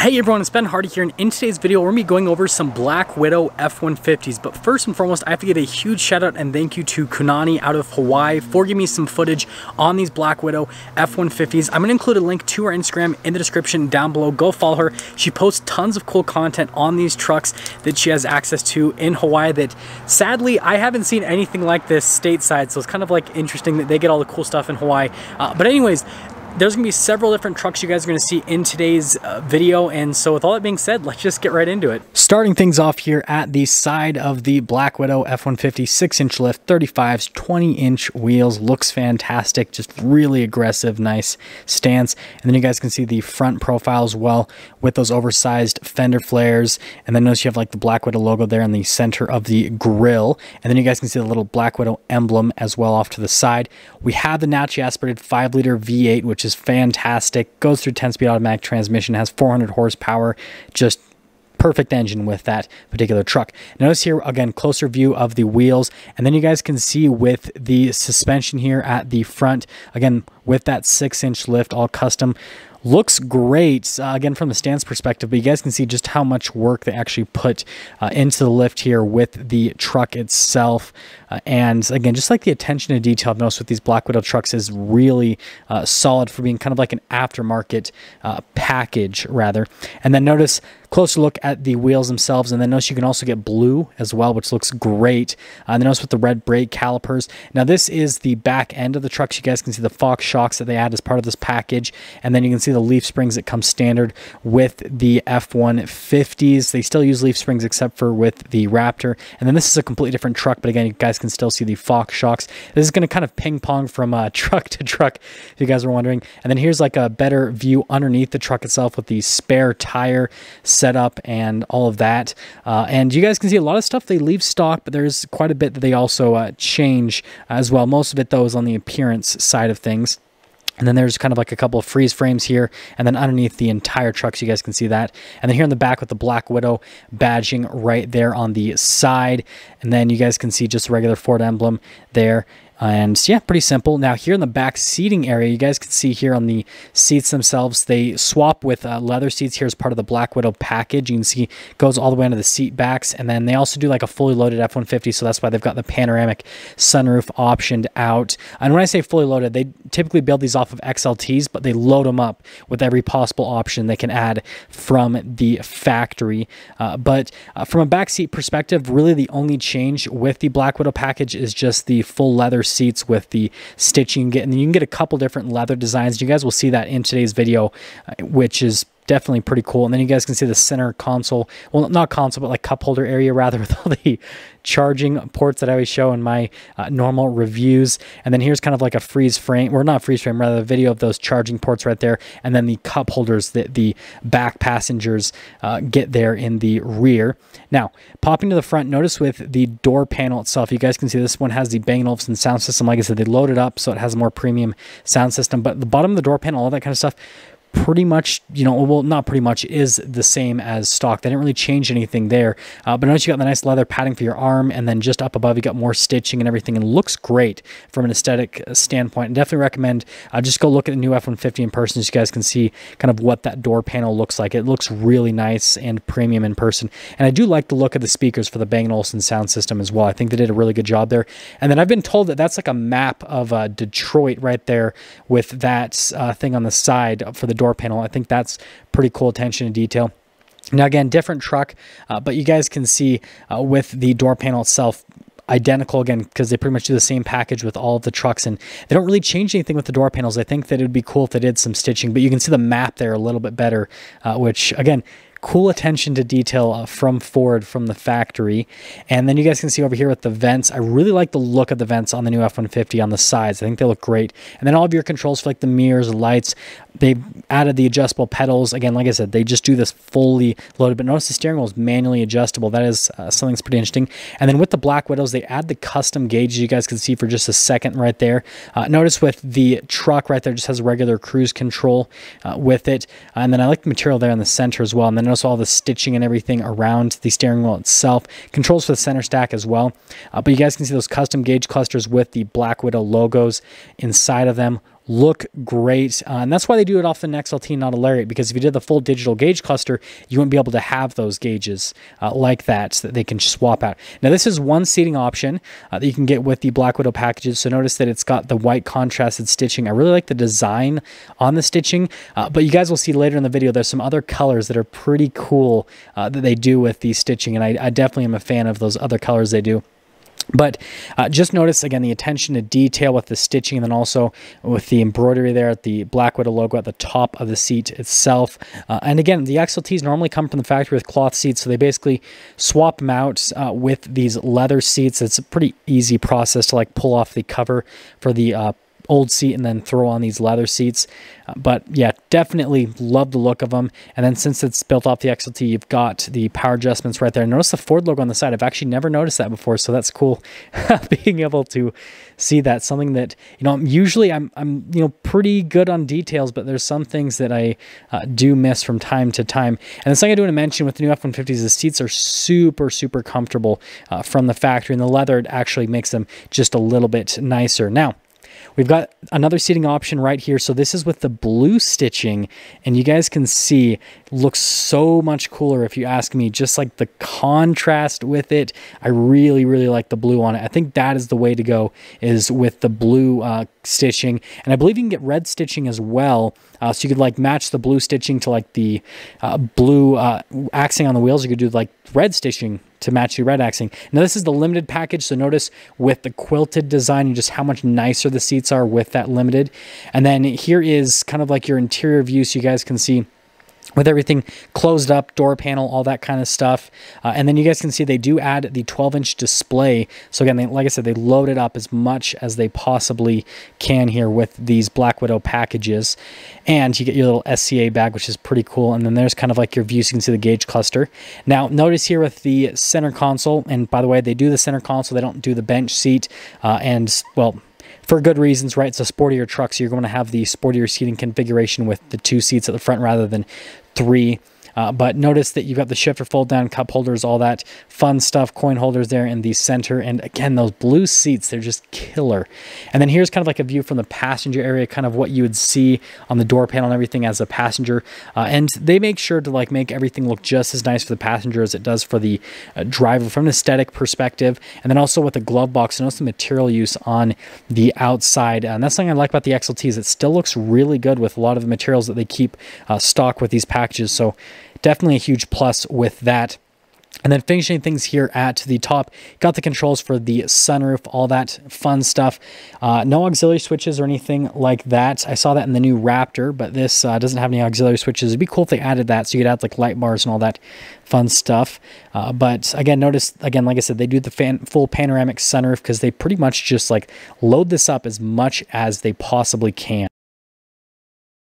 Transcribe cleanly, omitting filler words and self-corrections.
Hey everyone, it's Ben Hardy here, and in today's video we're going to be going over some Black Widow F-150s. But first and foremost, I have to give a huge shout out and thank you to Kunani out of Hawaii for giving me some footage on these Black Widow F-150s. I'm going to include a link to her Instagram in the description down below. Go follow her. She posts tons of cool content on these trucks that she has access to in Hawaii that sadly I haven't seen anything like this stateside, so it's kind of like interesting that they get all the cool stuff in Hawaii. But anyways, there's going to be several different trucks you guys are going to see in today's video, and so with all that being said, let's just get right into it. Starting things off here at the side of the Black Widow F-150, 6-inch lift, 35s, 20-inch wheels, looks fantastic, just really aggressive, nice stance. And then you guys can see the front profile as well with those oversized fender flares, and then notice you have like the Black Widow logo there in the center of the grille, and then you guys can see the little Black Widow emblem as well off to the side. We have the naturally aspirated 5-liter V8, which is fantastic, goes through 10-speed automatic transmission, has 400 horsepower, just perfect engine with that particular truck. Notice here again, closer view of the wheels, and then you guys can see with the suspension here at the front, again with that 6-inch lift, all custom. Looks great, again, from the stance perspective, but you guys can see just how much work they actually put into the lift here with the truck itself. And again, just like the attention to detail I've noticed with these Black Widow trucks is really solid for being kind of like an aftermarket package, rather. And then notice closer look at the wheels themselves, and then notice you can also get blue as well, which looks great. And then notice with the red brake calipers. Now this is the back end of the trucks. You guys can see the Fox shocks that they add as part of this package, and then you can see the leaf springs that come standard with the F-150s. They still use leaf springs except for with the Raptor. And then this is a completely different truck, but again, you guys can still see the Fox shocks. This is going to kind of ping pong from truck to truck, if you guys were wondering. And then here's like a better view underneath the truck itself with the spare tire setup and all of that. And you guys can see a lot of stuff they leave stock, but there's quite a bit that they also change as well. Most of it, though, is on the appearance side of things. And then there's kind of like a couple of freeze frames here, and then underneath the entire truck, so you guys can see that. And then here in the back with the Black Widow badging right there on the side. And then you guys can see just a regular Ford emblem there. And yeah, pretty simple. Now here in the back seating area, you guys can see here on the seats themselves, they swap with leather seats here as part of the Black Widow package. You can see it goes all the way into the seat backs, and then they also do like a fully loaded F-150, so that's why they've got the panoramic sunroof optioned out. And when I say fully loaded, they typically build these off of XLTs, but they load them up with every possible option they can add from the factory. But from a back seat perspective, really the only change with the Black Widow package is just the full leather seats with the stitching. And then you can get a couple different leather designs. You guys will see that in today's video, which is definitely pretty cool. And then you guys can see the center console, well, not console, but like cup holder area rather, with all the charging ports that I always show in my normal reviews. And then here's kind of like a freeze frame, or not freeze frame, rather a video of those charging ports right there. And then the cup holders that the back passengers get there in the rear. Now, popping to the front, notice with the door panel itself, you guys can see this one has the Bang & Olufsen sound system. Like I said, they load it up so it has a more premium sound system, but the bottom of the door panel, all that kind of stuff, pretty much, you know, well, not pretty much, is the same as stock. They didn't really change anything there. But notice you got the nice leather padding for your arm, and then just up above you got more stitching and everything, and looks great from an aesthetic standpoint. And definitely recommend just go look at the new F-150 in person so you guys can see kind of what that door panel looks like. It looks really nice and premium in person. And I do like the look of the speakers for the Bang & Olufsen sound system as well. I think they did a really good job there. And then I've been told that that's like a map of Detroit right there with that thing on the side for the door panel. I think that's pretty cool attention to detail. Now again, different truck, but you guys can see with the door panel itself, identical again, because they pretty much do the same package with all of the trucks, and they don't really change anything with the door panels. I think that it would be cool if they did some stitching, but you can see the map there a little bit better, which again, cool attention to detail from Ford, from the factory. And then you guys can see over here with the vents, I really like the look of the vents on the new F-150 on the sides. I think they look great. And then all of your controls for like the mirrors, lights, they added the adjustable pedals. Again, like I said, they just do this fully loaded, but notice the steering wheel is manually adjustable. That is something that's pretty interesting. And then with the Black Widows, they add the custom gauges you guys can see for just a second right there. Notice with the truck right there, just has regular cruise control with it. And then I like the material there in the center as well. And then notice all the stitching and everything around the steering wheel itself. Controls for the center stack as well. But you guys can see those custom gauge clusters with the Black Widow logos inside of them. look great. And that's why they do it off an XLT, not a Lariat, because if you did the full digital gauge cluster, you wouldn't be able to have those gauges like that, so that they can swap out. Now, this is one seating option that you can get with the Black Widow packages. So notice that it's got the white contrasted stitching. I really like the design on the stitching, but you guys will see later in the video, there's some other colors that are pretty cool that they do with the stitching, and I definitely am a fan of those other colors they do. But just notice, again, the attention to detail with the stitching, and then also with the embroidery there at the Black Widow logo at the top of the seat itself. And again, the XLTs normally come from the factory with cloth seats, so they basically swap them out with these leather seats. It's a pretty easy process to like pull off the cover for the old seat and then throw on these leather seats. But yeah, definitely love the look of them. And then since it's built off the XLT, you've got the power adjustments right there. Notice the Ford logo on the side. I've actually never noticed that before, so that's cool being able to see that. Something that, you know, usually I'm you know, pretty good on details, but there's some things that I do miss from time to time. And the thing I do want to mention with the new F-150s, the seats are super comfortable from the factory, and the leather actually makes them just a little bit nicer. Now, we've got another seating option right here. So this is with the blue stitching, and you guys can see, looks so much cooler if you ask me. Just like the contrast with it, I really like the blue on it. I think that is the way to go, is with the blue stitching. And I believe you can get red stitching as well. So you could like match the blue stitching to like the blue axing on the wheels. You could do like red stitching to match the red axing. Now this is the limited package, so notice with the quilted design and just how much nicer the seats are with that limited. And then here is kind of like your interior view, so you guys can see with everything closed up, door panel, all that kind of stuff. And then you guys can see they do add the 12-inch display. So again, like I said, they load it up as much as they possibly can here with these Black Widow packages. And you get your little SCA bag, which is pretty cool. And then there's kind of like your view, so you can see the gauge cluster. Now, notice here with the center console, and by the way, they do the center console, they don't do the bench seat. And, well, for good reasons, right? It's a sportier truck, so you're going to have the sportier seating configuration with the 2 seats at the front rather than 3. But notice that you've got the shifter, fold down, cup holders, all that fun stuff, coin holders there in the center. And again, those blue seats, they're just killer. And then here's kind of like a view from the passenger area, kind of what you would see on the door panel and everything as a passenger. And they make sure to like make everything look just as nice for the passenger as it does for the driver from an aesthetic perspective. And then also with the glove box, notice the material use on the outside. And that's something I like about the XLTs. It still looks really good with a lot of the materials that they keep stock with these packages. So definitely a huge plus with that. And then finishing things here at the top, got the controls for the sunroof, all that fun stuff. No auxiliary switches or anything like that. I saw that in the new Raptor, but this doesn't have any auxiliary switches. It'd be cool if they added that, so you could add like light bars and all that fun stuff. But again, notice, again, like I said, they do the full panoramic sunroof because they pretty much just like load this up as much as they possibly can.